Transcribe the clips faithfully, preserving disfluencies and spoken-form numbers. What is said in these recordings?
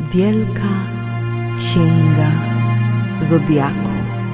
Wielka Księga Zodiaku.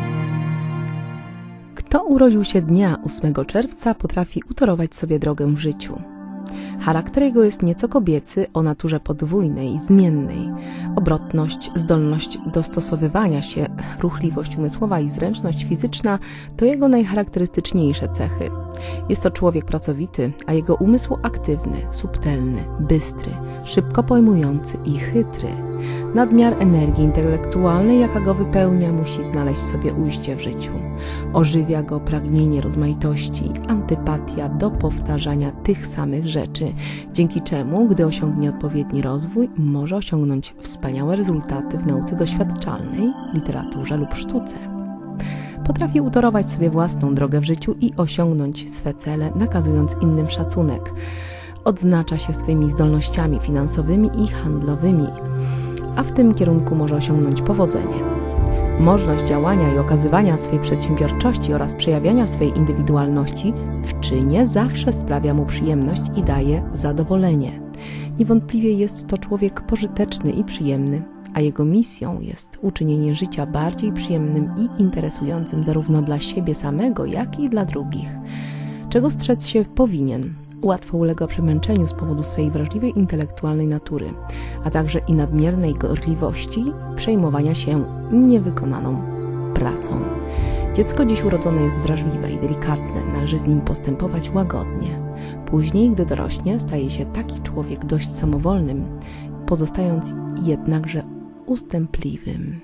Kto urodził się dnia ósmego czerwca, potrafi utorować sobie drogę w życiu. Charakter jego jest nieco kobiecy, o naturze podwójnej i zmiennej. Obrotność, zdolność dostosowywania się, ruchliwość umysłowa i zręczność fizyczna to jego najcharakterystyczniejsze cechy. Jest to człowiek pracowity, a jego umysł aktywny, subtelny, bystry, szybko pojmujący i chytry. Nadmiar energii intelektualnej, jaka go wypełnia, musi znaleźć sobie ujście w życiu. Ożywia go pragnienie rozmaitości, antypatia do powtarzania tych samych rzeczy, dzięki czemu, gdy osiągnie odpowiedni rozwój, może osiągnąć wspaniałe rezultaty w nauce doświadczalnej, literaturze lub sztuce. Potrafi utorować sobie własną drogę w życiu i osiągnąć swe cele, nakazując innym szacunek. Odznacza się swymi zdolnościami finansowymi i handlowymi, a w tym kierunku może osiągnąć powodzenie. Możliwość działania i okazywania swej przedsiębiorczości oraz przejawiania swej indywidualności w czynie zawsze sprawia mu przyjemność i daje zadowolenie. Niewątpliwie jest to człowiek pożyteczny i przyjemny, a jego misją jest uczynienie życia bardziej przyjemnym i interesującym zarówno dla siebie samego, jak i dla drugich. Czego strzec się powinien? Łatwo ulega przemęczeniu z powodu swej wrażliwej intelektualnej natury, a także i nadmiernej gorliwości przejmowania się niewykonaną pracą. Dziecko dziś urodzone jest wrażliwe i delikatne, należy z nim postępować łagodnie. Później, gdy dorośnie, staje się taki człowiek dość samowolnym, pozostając jednakże ustępliwym.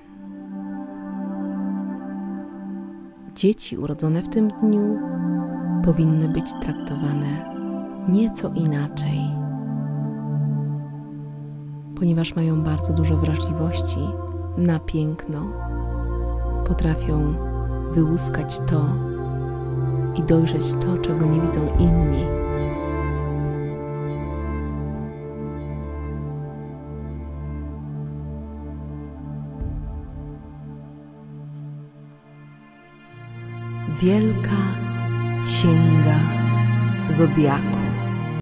Dzieci urodzone w tym dniu powinny być traktowane nieco inaczej, ponieważ mają bardzo dużo wrażliwości na piękno, potrafią wyłuskać to i dojrzeć to, czego nie widzą inni. Wielka Księga Zodiaku.